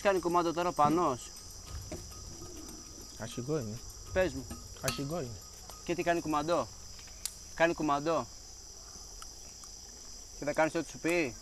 Κάνει κουμάντο τώρα ο Πανός. Αρχηγό είναι. Πες μου. Αρχηγό είναι. Και τι κάνει κουμαντό. Κάνει κουμαντό. Και θα κάνεις ό,τι σου πει.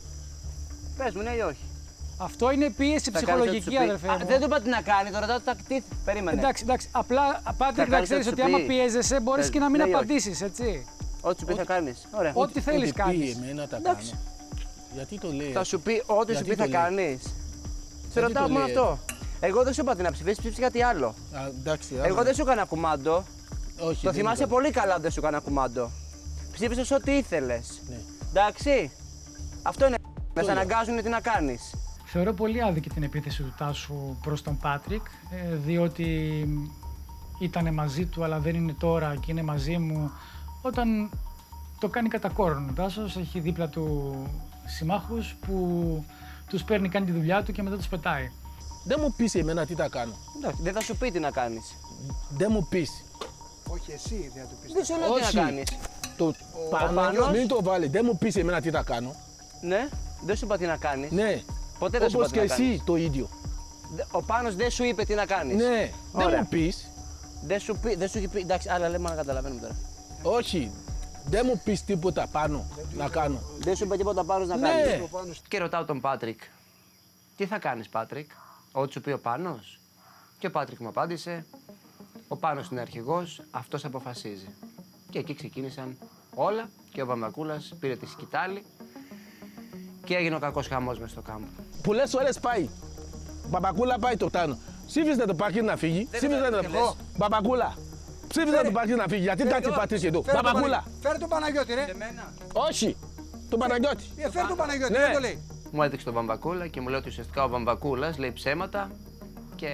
Πες μου, ναι ή όχι. Αυτό είναι πίεση ψυχολογική, αδερφέ μου. Δεν του είπα τι να κάνει, τώρα ρωτάω τι. Περίμενε. Εντάξει. Απλά, Πάτρικ, να ξέρεις ότι άμα πιέζεσαι, μπορείς και να μην απαντήσεις, έτσι. Ό,τι σου πει θα κάνεις. Ωραία. Ό,τι θέλεις κάνεις. Εμένα τα κάνω. Γιατί το λέει. Θα σου πει ό,τι σου πει θα κάνεις. Σε ρωτάω μόνο αυτό. Εγώ δεν σου είπα τι να ψηφίσεις, ψήφισε κάτι άλλο. Εγώ δεν σου έκανα κουμάντο. Όχι, το θυμάσαι πολύ καλά ότι δεν σου έκανα κουμάντο. Ψήφισες ό,τι ήθελες. Ναι. Εντάξει. Αυτό είναι. Με σε αναγκάζουν τι να κάνεις. Θεωρώ πολύ άδικη την επίθεση του Τάσου προς τον Πάτρικ, διότι ήταν μαζί του αλλά δεν είναι τώρα και είναι μαζί μου, όταν το κάνει κατά κόρον. Ο Τάσος έχει δίπλα του συμμάχους που τους παίρνει, κάνει τη δουλειά του και μετά τους πετάει. Δεν μου πεις εμένα τι θα κάνω. Εντάξει, δεν θα σου πει τι να κάνεις. Δεν μου πεις. Όχι, εσύ δεν θα του πεις. Δεν σου λέω τι να κάνεις. Το Παναγιώτη, μην το βάλει. Δεν μου πεις εμένα τι θα κάνω. Ναι, δεν σου είπα τι να κάνεις. Ναι. Ποτέ δεν σου είπα Όπως τι και να κάνεις. εσύ το ίδιο. Ο Πάνος δεν σου είπε τι να κάνεις. Ναι. Ωραία. Δεν μου πεις. Δεν σου έχει πει. Εντάξει, άλλα λέμε να καταλαβαίνουμε τώρα. Όχι. Δεν μου πεις τίποτα πάνω να κάνω. Δεν σου είπε τίποτα Πάνος να Ναι. κάνεις. Και ρωτάω τον Πάτρικ. Τι θα κάνεις, Πάτρικ, ό,τι σου πει ο Πάνος. Και ο Πάτρικ μου απάντησε. Ο Πάνος είναι αρχηγός, αυτός αποφασίζει. Και εκεί ξεκίνησαν όλα και ο Βαμβακούλας πήρε τη σκητάλη και έγινε ο κακός χαμός μες στο κάμπο. Πολλές ώρες πάει. Μπαμπακούλα πάει το Τάνο. Ψήφισε το πάρκινγκ να φύγει. Ψήφισε το. Μπαμπακούλα. Ψήφισε το πάρκινγκ να φύγει. Γιατί κάτι πατήσει εδώ. Μπαμπακούλα. Φέρε τον Παναγιώτη, ρε. Όχι. Τον Παναγιώτη. Φέρε τον Παναγιώτη, Ναι. δεν το λέει. Μου έδειξε τον Βαμβακούλα και μου λέει ότι ουσιαστικά ο Βαμβακούλας λέει ψέματα και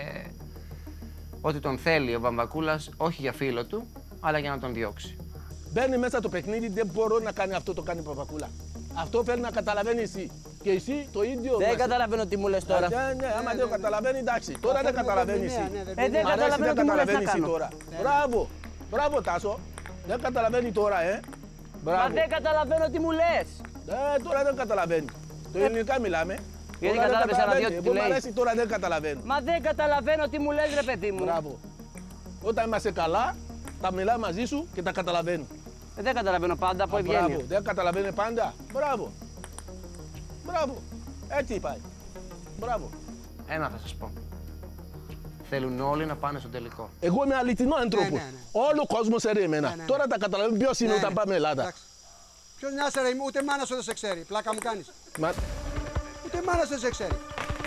ότι τον θέλει ο Βαμβακούλας όχι για φίλο του, αλλά για να τον διώξει. Μπαίνει μέσα το παιχνίδι, δεν μπορώ να κάνει αυτό, το κάνει η Παπακούλα. Αυτό θέλει να καταλαβαίνει εσύ. Και εσύ το ίδιο. Δεν καταλαβαίνω τι μου λες τώρα. Ναι, άμα δεν το καταλαβαίνει, εντάξει. Τώρα δεν καταλαβαίνει εσύ. Δεν καταλαβαίνω τι μου λες να κάνω. Τώρα. Μπράβο. Μπράβο, Τάσο. Δεν καταλαβαίνει τώρα, Μα δεν καταλαβαίνω τι μου λες. Τώρα δεν καταλαβαίνει. Το ελληνικά μιλάμε. Γιατί κατάλαβες ένα δυο τι Εγώ μ' λέει. αρέσει, τώρα δεν καταλαβαίνω. Μα δεν καταλαβαίνω τι μου λες, ρε παιδί μου. Μπράβο. Όταν είμαστε καλά, τα μιλά μαζί σου και τα καταλαβαίνω. Δεν καταλαβαίνω πάντα από ευγένεια. Μπράβο, δεν καταλαβαίνει πάντα. Μπράβο. Μπράβο. Έτσι πάει. Μπράβο. Ένα θα σας πω. Θέλουν όλοι να πάνε στο τελικό. Εγώ είμαι αληθινό άνθρωπο. Ναι. Όλο ο κόσμο ξέρει εμένα. Τώρα τα καταλαβαίνει ποιο είναι όταν πάμε Ελλάδα. Ποιος να σε ρε, ούτε μάνα σου δεν σε ξέρει. Πλάκα μου κάνεις. Ούτε μάνα σου δεν σε ξέρει.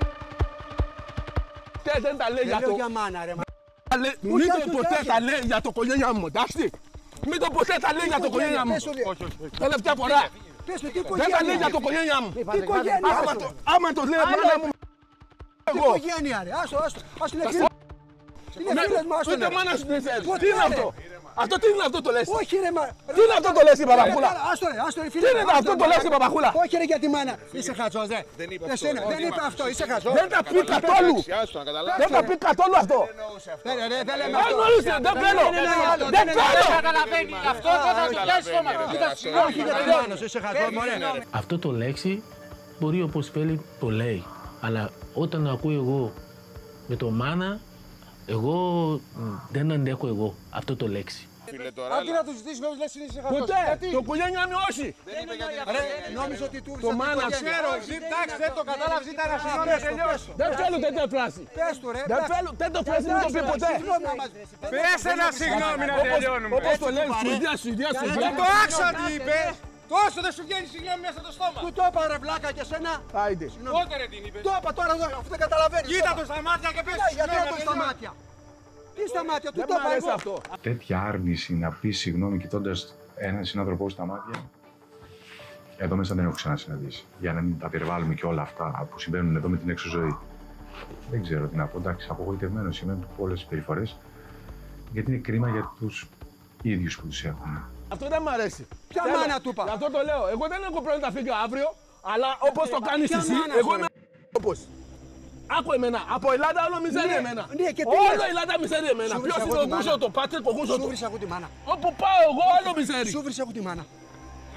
Δεν τα λέει για Δεν το. λέω για μάνα, ρε. Μην το ποτέ τα λέει για το οικογένειά μου, εντάξει. Μην το ποτέ τα λέει για το οικογένειά μου. Τελευταία φορά. Πες του, τι Δεν τα λέει για το οικογένειά μου. Τι οικογένεια, Άμα το λέει μάνα μου. τι οικογένεια, ρε. Άστο, είναι φίλος. Είναι φίλος μου, άστο. Ούτε μάνα σου δεν ξέρει. Τι είναι αυτό. Αυτό τι είναι αυτό το λες. Όχι ρε μα. Τι είναι αυτό το λες η Παπακούλα. Άστο ρε Τι φίλε. είναι αυτό το λες η Παπακούλα. Όχι ρε για τη μάνα. Είσαι χαζός ρε. Δεν είπε αυτό, είσαι χαζός. Δεν τα πει καθόλου. Δεν τα πει καθόλου αυτό. Δεν λέμε Δεν γνωρίζετε, δεν θέλω. Δεν θέλω. Αυτό δεν θα του πιάσει σώμα. Όχι για τη μάνα σου, είσαι χαζός μωρέ. Αυτό το λέξη μπορεί όπως θέλει το λέει. Αλλά όταν ακούω εγώ με το μάνα, εγώ δεν αντέχω εγώ αυτό το λέξη. Αντί να του ζητήσει νόμιζε λες είσαι χαζός. Ποτέ. Το οικογένειά μου όχι. Ρε, νόμιζε ότι του Το μάνα σου. ξέρω, εντάξει, δεν το κατάλαβε, ζητά ένα συγγνώμη να τελειώσει. Δεν θέλω τέτοια φράση. Πες του ρε. Δεν θέλω τέτοια φράση, μην το πει ποτέ. Πες ένα συγγνώμη να τελειώνουμε. Όπως το λένε, Σουηδία. Το άξιο τι είπε. Τόσο δεν σου βγαίνει συγγνώμη μέσα στο στόμα. Του το είπα ρε βλάκα και σένα. Άιντε. Πότε ρε την είπε. Το είπα τώρα εδώ, αφού δεν καταλαβαίνεις. Κοίτα το στα μάτια και πες Γιατί συγγνώμη. το στα μάτια. Τι στα μάτια, του Δεν το μου είπα αρέσει εγώ. αυτό. Τέτοια άρνηση να πει συγγνώμη κοιτώντας έναν συνάδελφό στα μάτια, εδώ μέσα δεν έχω ξανασυναντήσει. Για να μην τα περιβάλλουμε και όλα αυτά που συμβαίνουν εδώ με την έξω ζωή. Δεν ξέρω τι να πω. Εντάξει, απογοητευμένος είμαι από όλες τις περιφορές, γιατί είναι κρίμα για τους ίδιους που τους έχουν. Αυτό δεν μου αρέσει. Ποια μάνα του είπα. Γι' αυτό το λέω. Εγώ δεν έχω πρόβλημα να φύγω αύριο, αλλά όπως το κάνεις εσύ, εγώ είμαι όπως. Άκου εμένα. Από Ελλάδα όλο μιζέρι εμένα. Όλο η Ελλάδα μιζέρι εμένα. Ποιος είναι ο Κούσο, το Πάτρικ, ο Κούσο. Σου βρίσκα εγώ τη μάνα. Όπου πάω εγώ, όλο μιζέρι. Σου βρίσκα εγώ τη μάνα.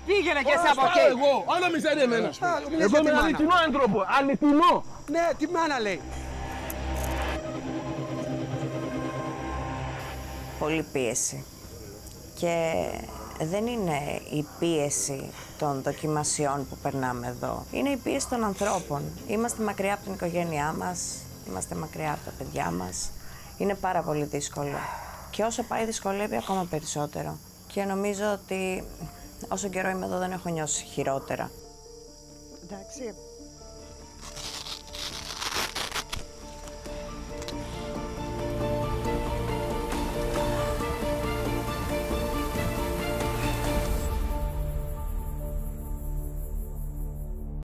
Πήγαινε και εσύ από εκεί. Εγώ, όλο μισέρι εμένα. Εγώ είμαι αληθινό άνθρωπο, αληθινό. Ναι, τη μάνα λέει. Πολύ πίεση. Και δεν είναι η πίεση των δοκιμασιών που περνάμε εδώ. Είναι η πίεση των ανθρώπων. Είμαστε μακριά από την οικογένειά μας, είμαστε μακριά από τα παιδιά μας. Είναι πάρα πολύ δύσκολο. Και όσο πάει δυσκολεύει ακόμα περισσότερο. Και νομίζω ότι όσο καιρό είμαι εδώ δεν έχω νιώσει χειρότερα. Εντάξει.